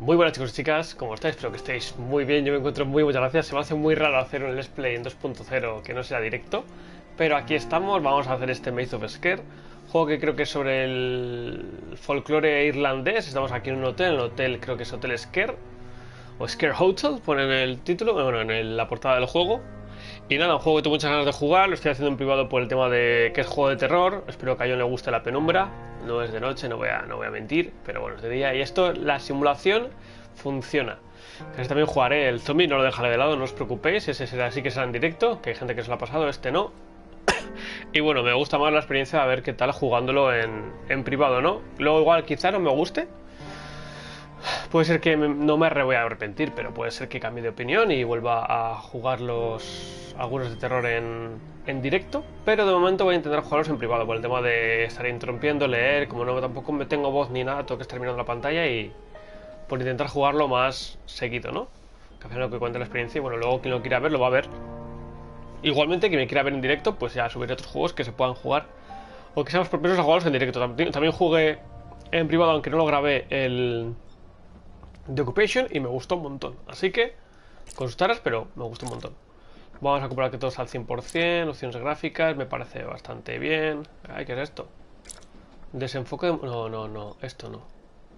Muy buenas chicos y chicas, ¿cómo estáis? Espero que estéis muy bien, yo me encuentro muy muchas gracias. Se me hace muy raro hacer un Let's Play en 2.0 que no sea directo, pero aquí estamos, vamos a hacer este Maze of Sker, juego que creo que es sobre el folclore irlandés. Estamos aquí en un hotel, el hotel creo que es Hotel Sker, o Sker Hotel, pone en el título, bueno, en la portada del juego. Y nada, un juego que tengo muchas ganas de jugar, lo estoy haciendo en privado por el tema de que es juego de terror. Espero que a John le guste la penumbra. No es de noche, no voy a mentir, pero bueno, es de día. Y esto, la simulación funciona. Que también jugaré el zombie, no lo dejaré de lado, no os preocupéis. Ese será, sí que será en directo, que hay gente que se lo ha pasado, este no. Y bueno, me gusta más la experiencia de ver qué tal jugándolo en privado, ¿no? Luego igual quizá no me guste. Puede ser que no me voy a arrepentir, pero puede ser que cambie de opinión y vuelva a jugar algunos de terror en directo. Pero de momento voy a intentar jugarlos en privado, por el tema de estar interrumpiendo, leer. Como no tampoco me tengo voz ni nada, tengo que estar mirando la pantalla y por intentar jugarlo más seguido, ¿no? Que al final lo que cuente la experiencia y bueno, luego quien lo quiera ver lo va a ver. Igualmente, quien me quiera ver en directo, pues ya subiré otros juegos que se puedan jugar o que seamos propensos a jugarlos en directo. También jugué en privado, aunque no lo grabé, el The Occupation y me gustó un montón. Así que, con sus taras, pero me gustó un montón. Vamos a comprobar que todo está al 100%, opciones gráficas, me parece bastante bien. Ay, ¿qué es esto? Desenfoque de... No, esto no.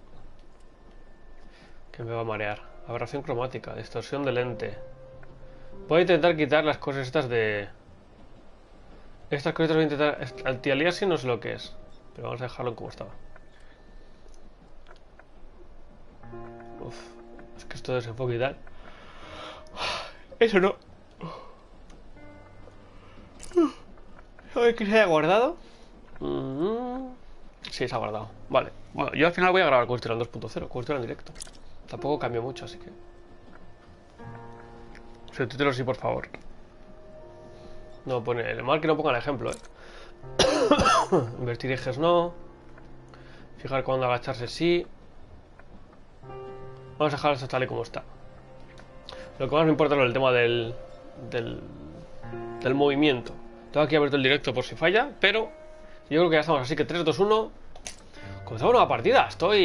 Que me va a marear. Aberración cromática, distorsión de lente. Voy a intentar quitar las cosas estas de... Estas cositas voy a intentar... Anti-aliasing no sé lo que es, pero vamos a dejarlo como estaba. Uf, es que esto de desenfoque y tal. Eso no. A ver que se haya guardado. Sí, se ha guardado. Vale. Bueno, yo al final voy a grabar Curtira en 2.0, Curtira en directo. Tampoco cambio mucho, así que... Subtítulos sí, por favor. No pone... Mal que no ponga el ejemplo, Invertir ejes no. Fijar cuando agacharse sí. Vamos a dejar esto tal y como está. Lo que más me importa es el tema del movimiento. Tengo aquí abierto el directo por si falla, pero yo creo que ya estamos, así que 3, 2, 1. Comenzamos una partida. Estoy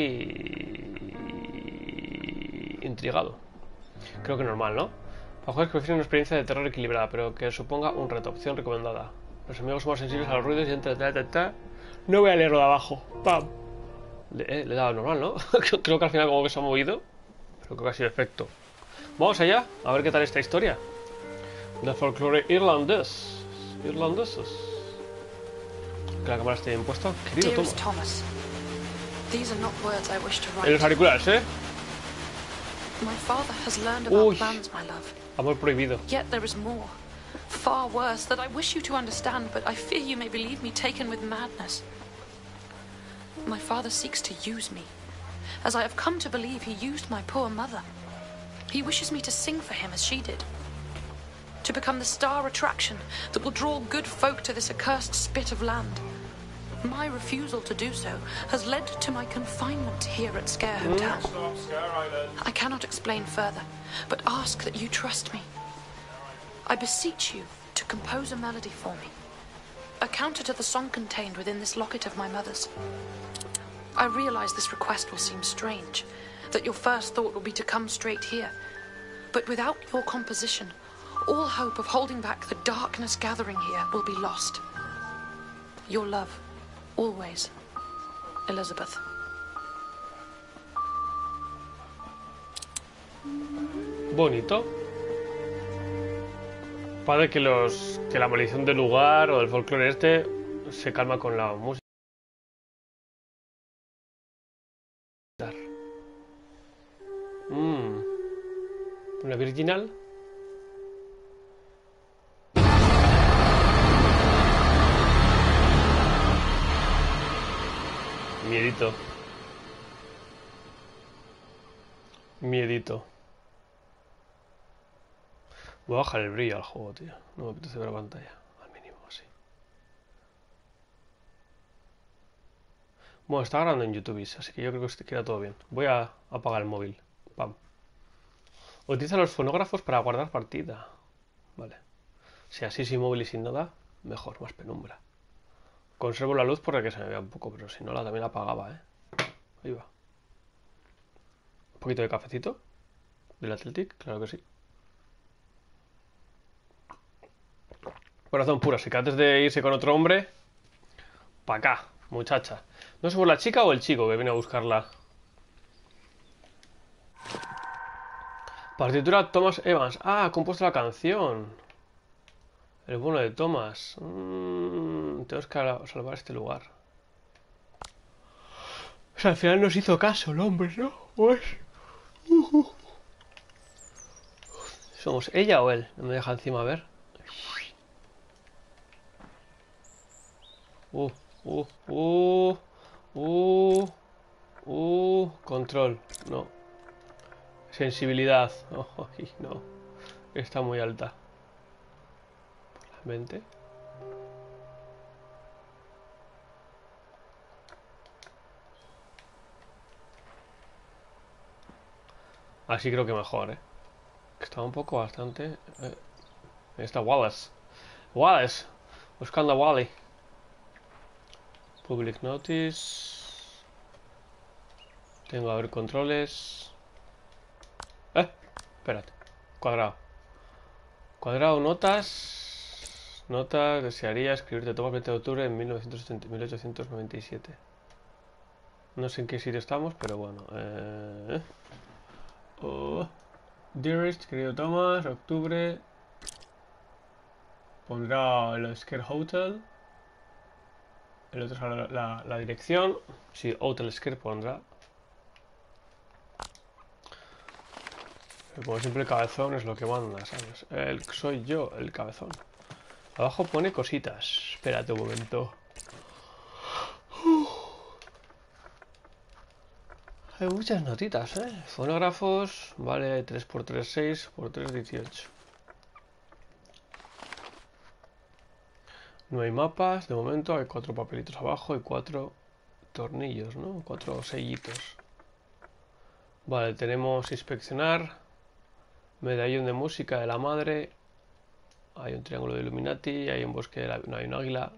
intrigado. Creo que normal, ¿no? Para jugadores que prefieren una experiencia de terror equilibrada, pero que suponga un reto. Opción recomendada. Los enemigos son más sensibles a los ruidos y entre... No voy a leerlo de abajo. ¡Pam! Le he dado normal, ¿no? Creo que al final como que se ha movido, pero creo que ha sido efecto. Vamos allá, a ver qué tal esta historia. De folclore irlandés. Irlandeses. Que la cámara esté bien puesta. Querido Thomas. En los auriculares, ¿eh? My father has learned about plans, my love. Amor prohibido. Yet there is more. Far worse, that I wish you to understand, but I fear you may believe me taken with madness. My father seeks to use me, as I have come to believe he used my poor mother. He wishes me to sing for him as she did. To become the star attraction that will draw good folk to this accursed spit of land. My refusal to do so has led to my confinement here at Scare Hotel. I cannot explain further, but ask that you trust me. I beseech you to compose a melody for me, a counter to the song contained within this locket of my mother's. I realize this request will seem strange, that your first thought will be to come straight here, but without your composition, all hope of holding back the darkness gathering here will be lost. Your love. Always, Elizabeth. Bonito. Padre que la maldición del lugar o del folclore este se calma con la música. Una virginal. Miedito. Miedito. Voy a bajar el brillo al juego, tío. No me apetece ver la pantalla. Al mínimo, así. Bueno, está grabando en YouTube, así que yo creo que queda todo bien. Voy a apagar el móvil. Pam. Utiliza los fonógrafos para guardar partida. Vale. Si así sin móvil y sin nada, mejor, más penumbra. Conservo la luz para que se me vea un poco, pero si no, también la apagaba, Ahí va. poquito de cafecito. Del Athletic, claro que sí. Corazón puro, así que antes de irse con otro hombre, pa' acá, muchacha. No sé por la chica o el chico que viene a buscarla. Partitura Thomas Evans. Ah, ha compuesto la canción. El bueno de Thomas. Tenemos que salvar este lugar. O sea, al final nos hizo caso el hombre, ¿no? Pues... ¿Somos ella o él? No me deja encima ver. Uh, uh, uh, control. No. Sensibilidad. Oh, no. Está muy alta. Por la mente. Así creo que mejor, ¿eh? Está un poco bastante... Ahí está Wallace. Wallace. Buscando a Wally. Public Notice. Tengo a ver controles. Espérate. Cuadrado. Cuadrado, notas. Notas. Desearía escribirte Thomas 20 de octubre de 1897. No sé en qué sitio estamos, pero bueno. Dearest, querido Thomas, octubre. Pondrá el Scare Hotel. El otro es la dirección. Sí, Hotel Scare pondrá. Pero como siempre el cabezón es lo que manda, ¿sabes? Soy yo el cabezón. Abajo pone cositas. Espérate un momento. Hay muchas notitas, ¿eh? Fonógrafos. Vale, 3x3, 6x3, 18. No hay mapas, de momento hay 4 papelitos abajo y 4 tornillos, ¿no? 4 sellitos. Vale, tenemos inspeccionar. Medallón de música de la madre. Hay un triángulo de Illuminati. Hay un bosque de la... No, hay un águila.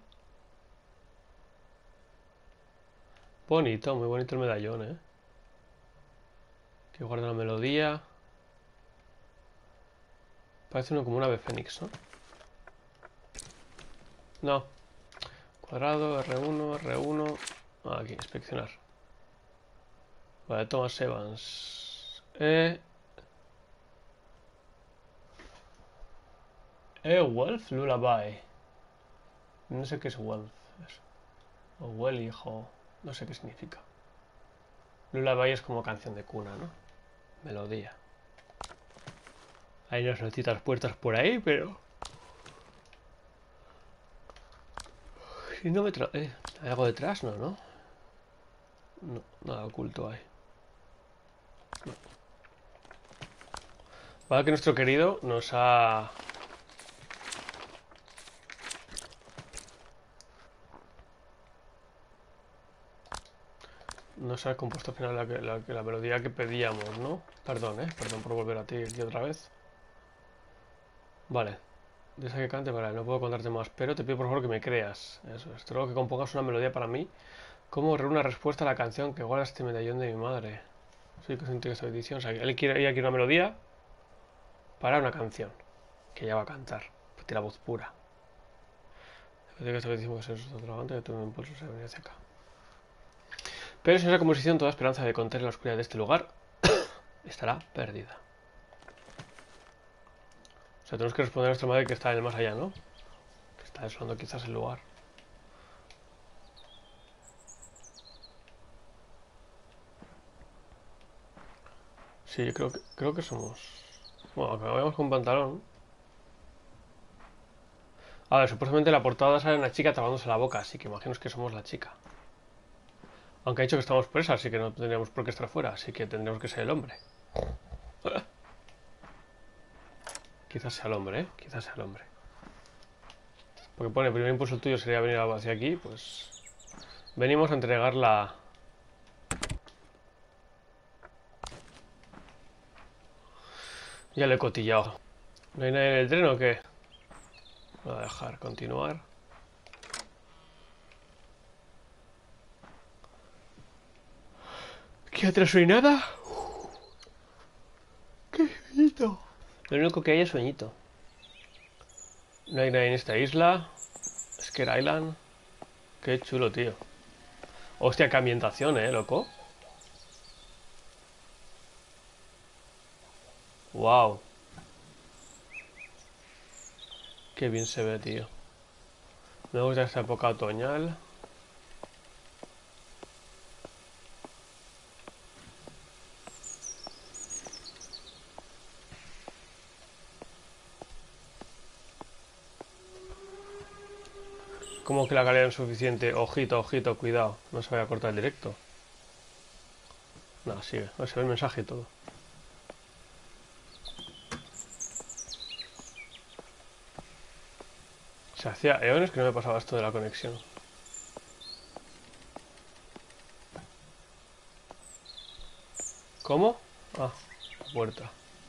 Bonito, muy bonito el medallón, ¿eh? Que guarda la melodía. Parece uno como un ave fénix, ¿no? No. Cuadrado, R1, R1. Aquí, inspeccionar. Vale, Thomas Evans. Wolf Lullaby. No sé qué es Wolf. O Well, hijo. No sé qué significa. Lullaby es como canción de cuna, ¿no? Melodía. Hay unas notitas puertas por ahí, pero... Si no me ¿hay algo detrás? No, ¿no? No, nada oculto hay. No. Vale, que nuestro querido nos ha... Nos ha compuesto al final la melodía que pedíamos, ¿no? Perdón, perdón por volver a ti aquí otra vez. Vale. Deja que cante, vale, no puedo contarte más, pero te pido por favor que me creas. Eso es. Te ruego que compongas una melodía para mí. ¿Cómo reúne una respuesta a la canción que guarda este medallón de mi madre? Soy consciente de esta edición. O sea, ella quiere una melodía para una canción que ella va a cantar. Tiene la voz pura. Que esta edición va a ser extravagante, que todo un impulso se venía hacia acá. Pero sin esa composición, toda esperanza de contener la oscuridad de este lugar estará perdida. O sea, tenemos que responder a nuestra madre que está en el más allá, ¿no? Que está desolando quizás el lugar. Sí, creo que somos... Bueno, aunque vayamos con pantalón. A ver, supuestamente en la portada sale una chica tapándose la boca, así que imagino que somos la chica. Aunque ha dicho que estamos presas, así que no tendríamos por qué estar fuera, así que tendríamos que ser el hombre. Quizás sea el hombre, ¿eh? Quizás sea el hombre. Porque pone, el primer impulso tuyo sería venir hacia aquí, pues... Venimos a entregar la... Ya le he cotillado. ¿No hay nadie en el tren o qué? Voy a dejar continuar. ¿Qué atrás no hay nada? sueñito. Lo único que hay es sueñito. No hay nadie en esta isla. Scare Island. Qué chulo, tío. Hostia, qué ambientación, loco. Wow. Qué bien se ve, tío. Me gusta esta época otoñal. ¿Cómo que la calidad es suficiente? Ojito, ojito, cuidado. No se vaya a cortar el directo. No, sigue. No, se ve el mensaje y todo. Se hacía eones que no me pasaba esto de la conexión. ¿Cómo? Ah, la puerta.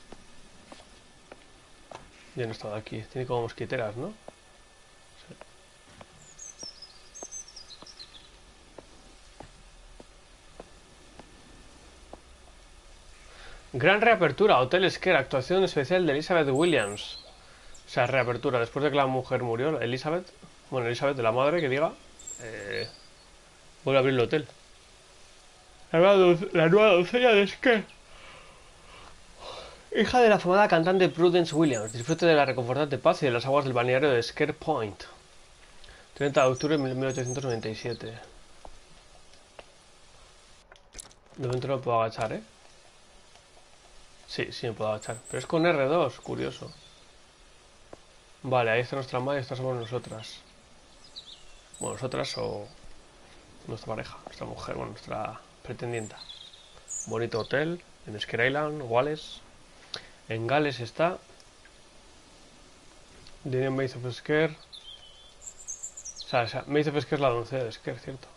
Ya no estaba aquí. Tiene como mosquiteras, ¿no? Sí. Gran reapertura. Hotel Scare. Actuación especial de Elizabeth Williams. O sea, reapertura. Después de que la mujer murió, Elizabeth... Bueno, Elizabeth, de la madre, que diga... vuelve a abrir el hotel. La nueva doncella de Scare. Hija de la afamada cantante Prudence Williams, disfrute de la reconfortante paz y de las aguas del balneario de Scare Point. 30 de octubre de 1897. De momento no me puedo agachar, ¿eh? Sí, sí me puedo agachar. Pero es con R2, curioso. Vale, ahí está nuestra madre y estas somos nosotras. Bueno, nosotras o nuestra pareja, nuestra mujer, bueno, nuestra pretendienta. Bonito hotel en Scare Island, Wallace. En Gales está. The Maze of Scare. O sea, Maze of Scare es la doncella de Scare, ¿cierto?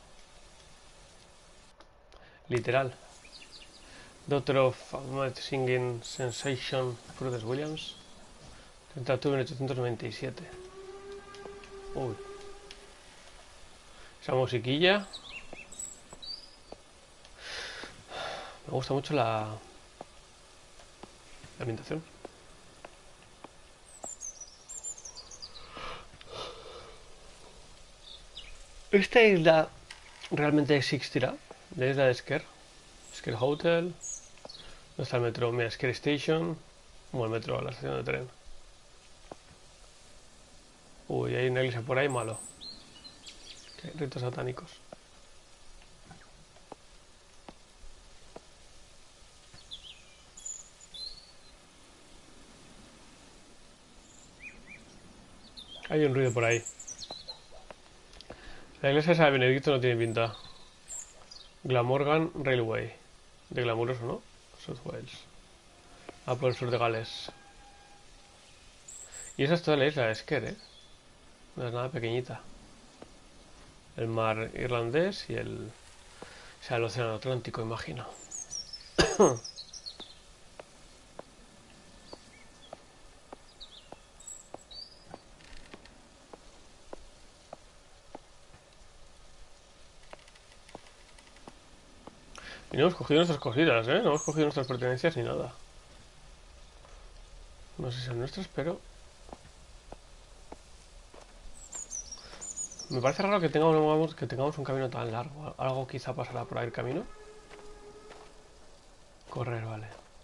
Literal. Daughter of Singing Sensation, Prudence Williams. 30 de octubre de 1897. Uy. Esa musiquilla. Me gusta mucho la ambientación. ¿Esta isla realmente existirá? La isla de Scare. Scare Hotel. ¿Dónde está el metro? Mira, Scare Station. O el metro, la estación de tren. Uy, hay una iglesia por ahí malo. ¿Qué? Ritos satánicos. Hay un ruido por ahí. La iglesia esa de Benedicto no tiene pinta. Glamorgan Railway. De glamuroso, ¿no? South Wales. Ah, por el sur de Gales. Y esa es toda la isla de Scare, ¿eh? No es nada pequeñita. El mar irlandés y el... O sea, el océano Atlántico, imagino. Y no hemos cogido nuestras cositas, ¿eh? No hemos cogido nuestras pertenencias ni nada. No sé si son nuestras, pero... Me parece raro que tengamos un camino tan largo. Algo quizá pasará por ahí el camino. Correr, vale.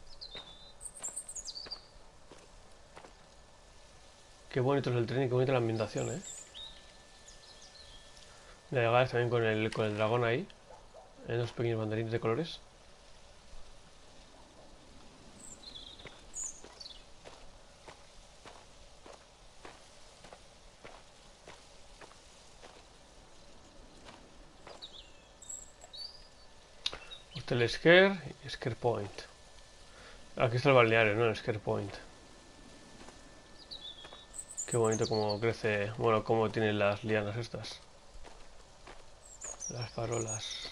Qué bonito es el tren y qué bonita la ambientación, ¿eh? La llegada también con el dragón ahí. En los pequeños banderines de colores. Hostel Scare y Scare Point. Aquí está el balneario, ¿no? El Scare Point. Qué bonito como crece... Bueno, cómo tienen las lianas estas. Las farolas.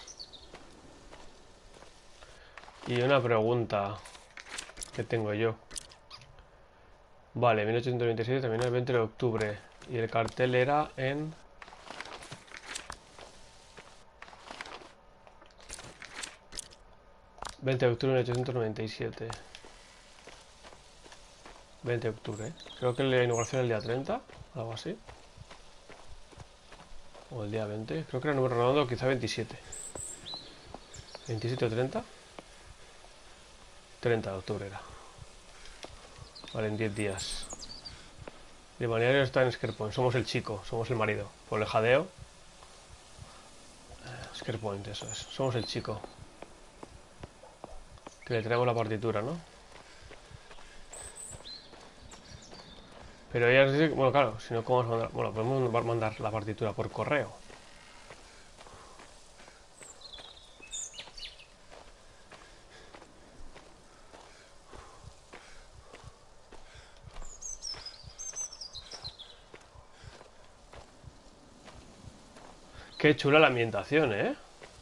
Y una pregunta que tengo yo. Vale, 1827 también el 20 de octubre. Y el cartel era en... ...20 de octubre de 1897. 20 de octubre, ¿eh? Creo que la inauguración es el día 30, algo así. O el día 20, creo que era número redondo, quizá 27. 27 o 30. 30 de octubre era. Vale, en 10 días. El balneario está en Scarepoint. Somos el chico, somos el marido. Por el jadeo. Scarepoint, eso es. Somos el chico. Que le traemos la partitura, ¿no? Pero ella nos dice que, bueno, claro, si no, ¿cómo vamos a mandar? Bueno, podemos mandar la partitura por correo. Qué chula la ambientación, ¿eh?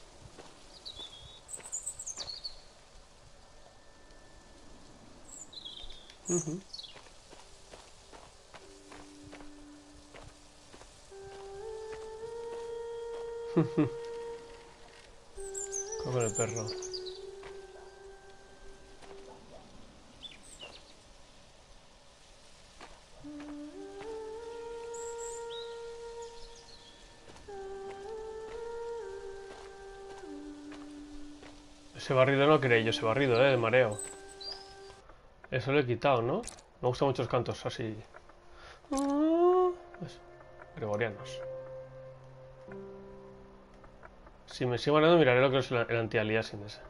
Con el perro. Ese barrido no quería yo, ese barrido, de mareo. Eso lo he quitado, ¿no? Me gustan muchos cantos así. Eso. Gregorianos. Si me sigo ganando, miraré lo que es el anti-aliasing ese.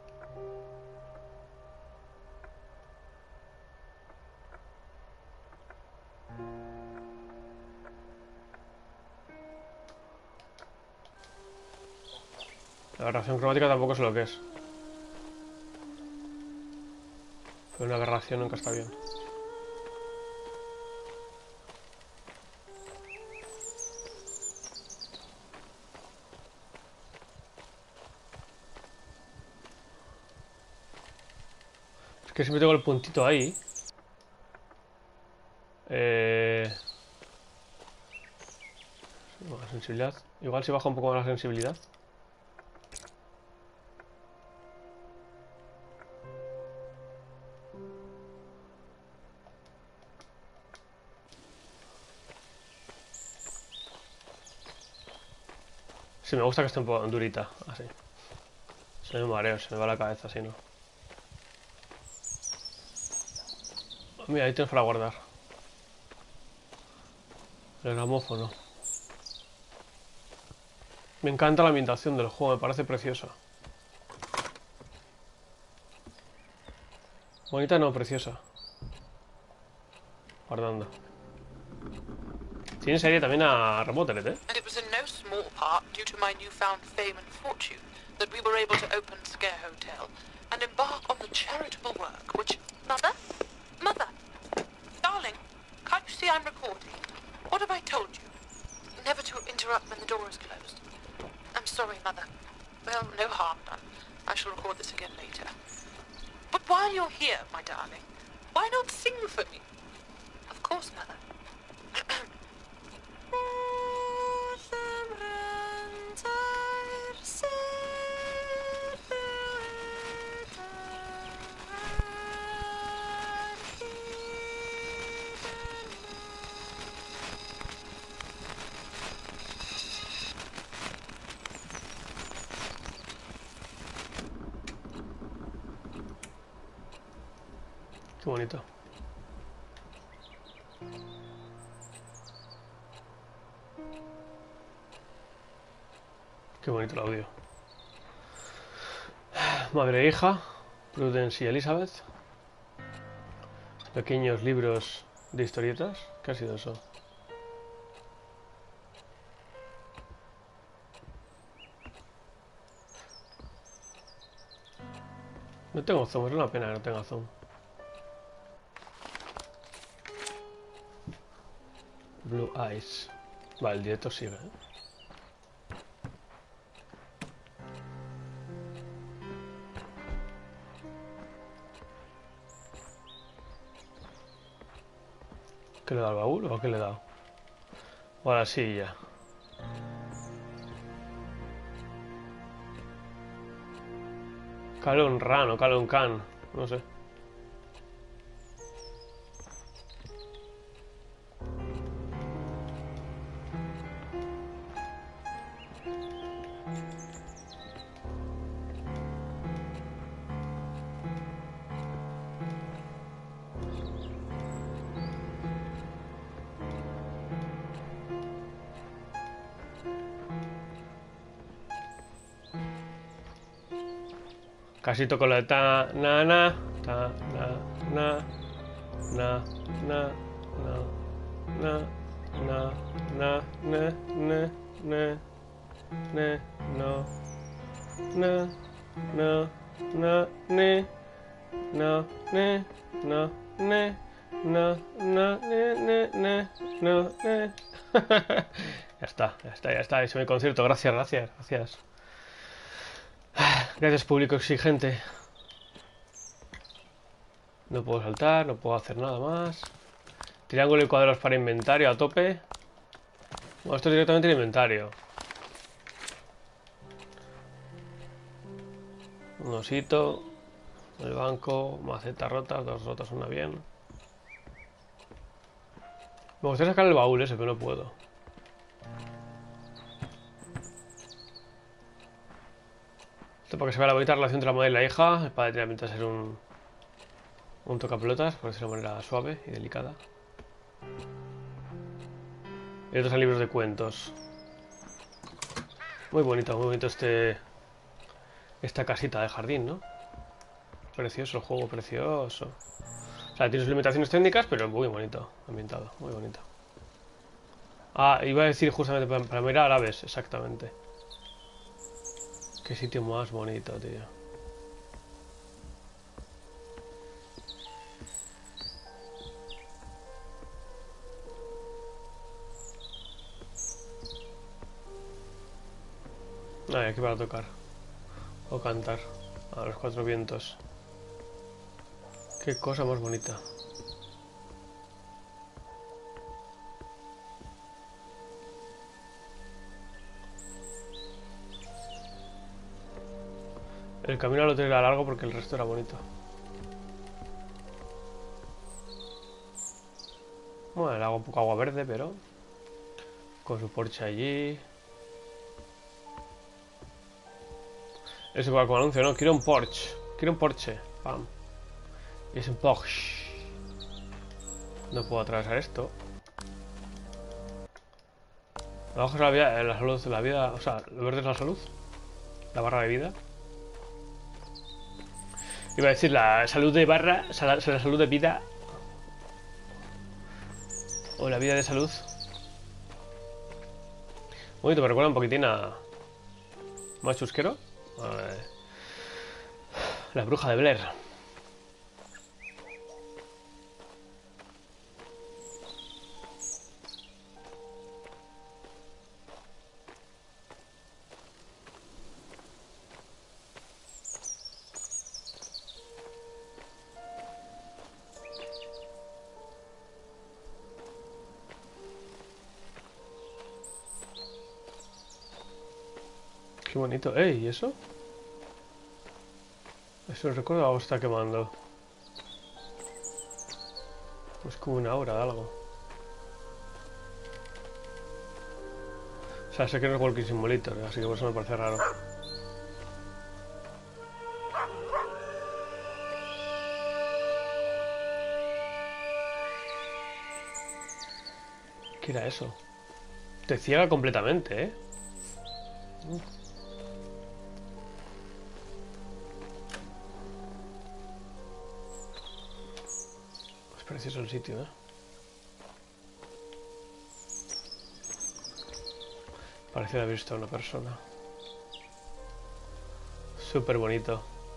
La aberración cromática tampoco sé lo que es. Pero una aberración nunca está bien. Es que siempre tengo el puntito ahí. La sensibilidad. Igual si baja un poco más la sensibilidad. Sí, me gusta que esté un poco durita, así. Se me mareo, se me va la cabeza así, ¿no? Mira, ahí tienes para guardar. El gramófono. Me encanta la ambientación del juego, me parece preciosa. Bonita no, preciosa. Guardando. Tiene serie también a Remotelet, ¿eh? And it was in no small part due to my newfound fame and fortune that we were able to open Scare Hotel and embark on the charitable work which... Mother? Mother? Darling, can't you see I'm recording? What have I told you? Never to interrupt when the door is closed. I'm sorry, Mother. Well, no harm done. I shall record this again later. But while you're here, my darling, why not sing for me? Of course, Mother. Qué bonito. Qué bonito el audio. Madre e hija, Prudence y Elizabeth. Pequeños libros de historietas. ¿Qué ha sido eso? No tengo zoom, es una pena que no tenga zoom. Blue Eyes. Vale, el directo sigue, ¿eh? ¿Qué le da al baúl o qué le he dado? O a la silla. Calon Ran o Calon Can, no sé. Casi toco la de ta, na, na, ta, na, na, na, na, na, na, na, ne, ne, ne, no, na, no, no, ne, no, ne, no, ne, no, no, ne, no, ne. Ya está, ya está, ya está. Ese es mi concierto. Gracias, gracias, gracias. Gracias, público exigente. No puedo saltar, no puedo hacer nada más. Triángulo y cuadros para inventario a tope. Bueno, esto es directamente el inventario. Un osito. El banco. Macetas rotas. 2 rotas, una bien. Me gustaría sacar el baúl ese, pero no puedo. Esto para que se vea la bonita relación entre la madre y la hija. El padre tiene pinta de ser un tocapelotas, por decirlo de una manera suave y delicada. Y estos son libros de cuentos. Muy bonito esta casita de jardín, ¿no? Precioso el juego, precioso. O sea, tiene sus limitaciones técnicas, pero muy bonito, ambientado, muy bonito. Ah, iba a decir justamente para mirar árabes, exactamente. Qué sitio más bonito, tío. Ah, aquí para tocar. O cantar. A los 4 vientos. Qué cosa más bonita. El camino al hotel era largo porque el resto era bonito. Bueno, el agua, un poco agua verde, pero... con su porche allí... Eso va como anuncio, ¿no? Quiero un Porsche. Quiero un Porsche. Pam. Y es un Porsche. No puedo atravesar esto. Abajo es la vida, la salud, la vida... O sea, lo verde es la salud. La barra de vida. Iba a decir la salud de barra... La salud de vida. O la vida de salud. Bonito, me recuerda un poquitín a... ¿Más chusquero? La bruja de Blair. Qué bonito. ¡Ey! ¿Y eso? Eso recuerdo algo está quemando. Es como una aura de algo. O sea, sé que no es Walking Simulator, así que por eso me parece raro. ¿Qué era eso? Te ciega completamente, ¿eh? Es precioso el sitio, ¿eh? Parece haber visto a una persona. Súper bonito.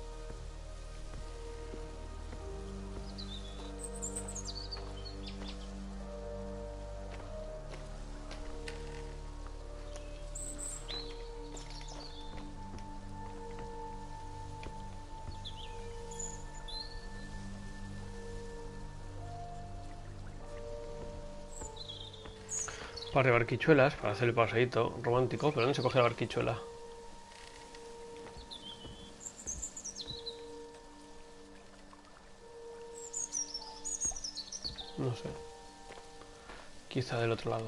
Par de barquichuelas para hacer el paseíto romántico, pero ¿dónde se coge la barquichuela? No sé. Quizá del otro lado.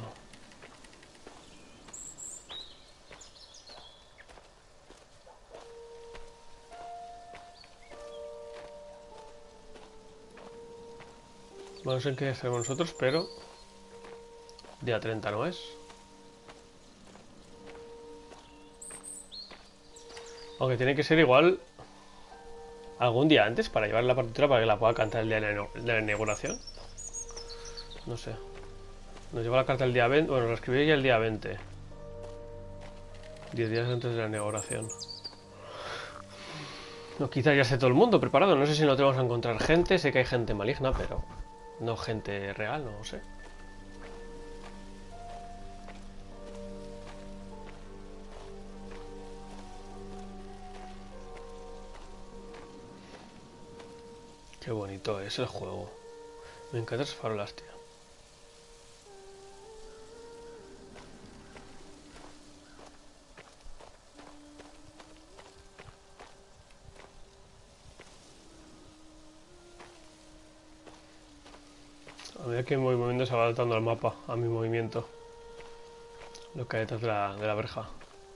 No sé en qué estaremos nosotros, pero... Día 30 no es. Aunque tiene que ser igual algún día antes para llevar la partitura para que la pueda cantar el día de la inauguración. No sé. Nos lleva la carta el día 20. Bueno, la escribí ya el día 20. 10 días antes de la inauguración. No, quizás ya esté todo el mundo preparado. No sé si no tenemos a encontrar gente. Sé que hay gente maligna, pero no gente real, no lo sé. Qué bonito es el juego. Me encantan esas farolas, tío. A medida que mi movimiento se va adaptando al mapa, a mi movimiento. Lo que hay detrás de la verja.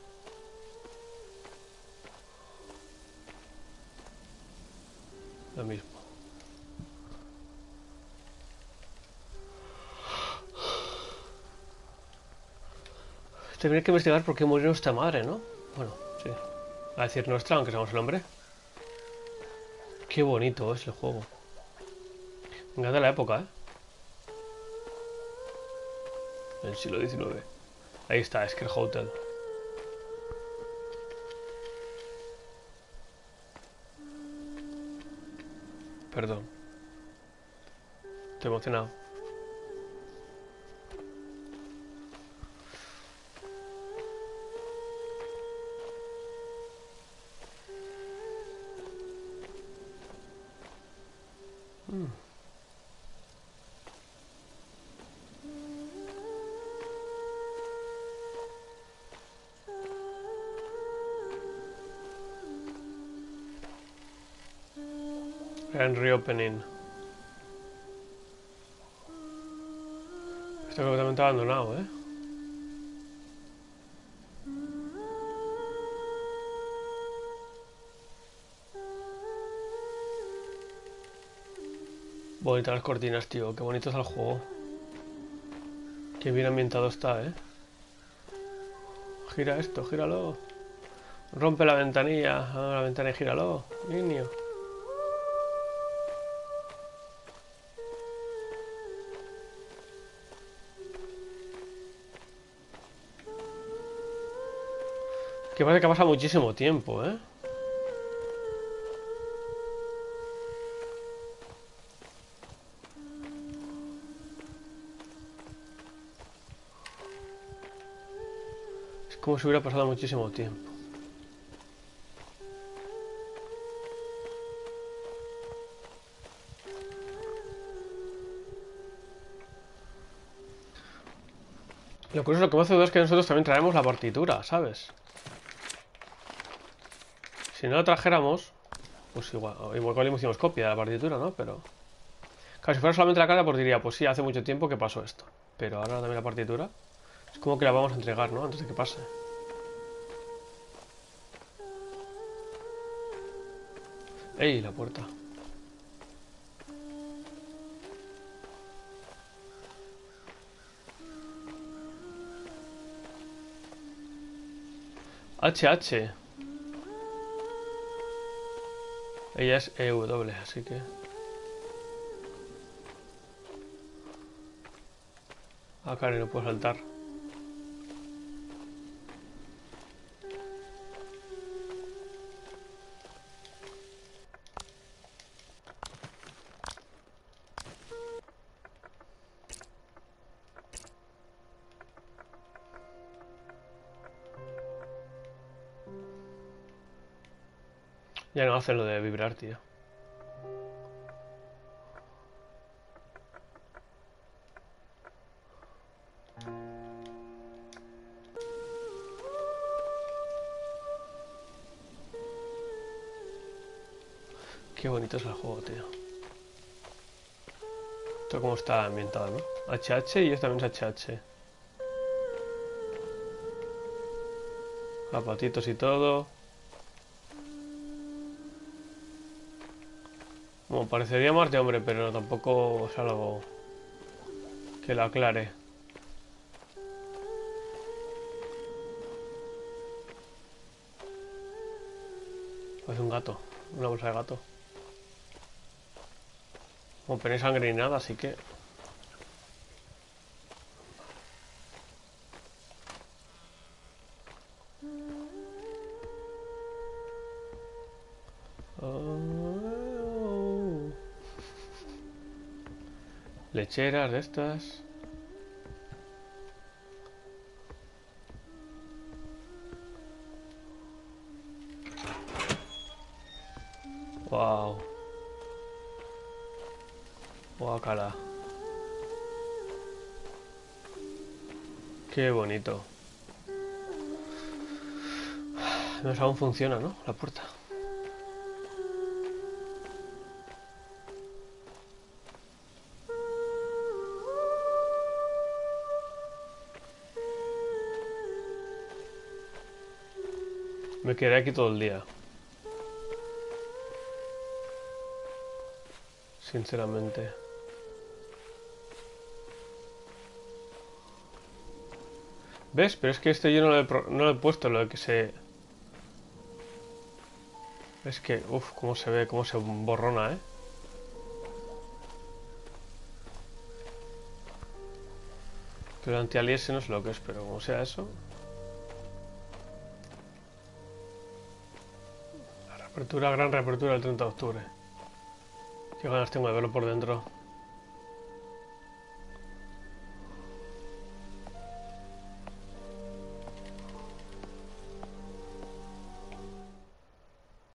Lo mismo. Tendría que investigar por qué murió nuestra madre, ¿no? Bueno, sí. A decir nuestra, aunque seamos el hombre. Qué bonito es el juego. Me encanta la época, ¿eh? El siglo XIX. Ahí está, Scare Hotel. Perdón. Estoy emocionado. Gran reopening. Está completamente abandonado, ¿eh? Bonitas las cortinas, tío. Qué bonito está el juego. Qué bien ambientado está, ¿eh? Gira esto, gíralo. Rompe la ventanilla. Ah, la ventana y gíralo, niño. Que parece que pasa muchísimo tiempo, ¿eh? Es como si hubiera pasado muchísimo tiempo. Lo curioso, lo que me hace dudar es que nosotros también traemos la partitura, ¿sabes? Si no la trajéramos, pues igual le hicimos copia de la partitura, ¿no? Pero... Claro, si fuera solamente la carta, pues diría, pues sí, hace mucho tiempo que pasó esto. Pero ahora también la partitura. Es como que la vamos a entregar, ¿no? Antes de que pase. ¡Ey! La puerta. HH. Ella es EW, así que... Ah, claro, y no puedo saltar. Ya no hace lo de vibrar, tío. Qué bonito es el juego, tío. Esto como está ambientado, ¿no? HH y esto también es HH. Zapatitos y todo. Bueno, parecería más de hombre, pero tampoco es algo que lo aclare. Parece un gato, una bolsa de gato. Como tenéis sangre ni nada, así que... Oh. Lecheras de estas. Wow. Guacala. Qué bonito. No aún funciona, ¿no? La puerta. Me quedé aquí todo el día. Sinceramente. ¿Ves? Pero es que este yo no lo he puesto, lo de que se... Es que, uff, cómo se ve, cómo se borrona, ¿eh? Pero anti-alias no sé lo que es, pero como sea eso... La reapertura, gran reapertura del 30 de octubre. Qué ganas tengo de verlo por dentro.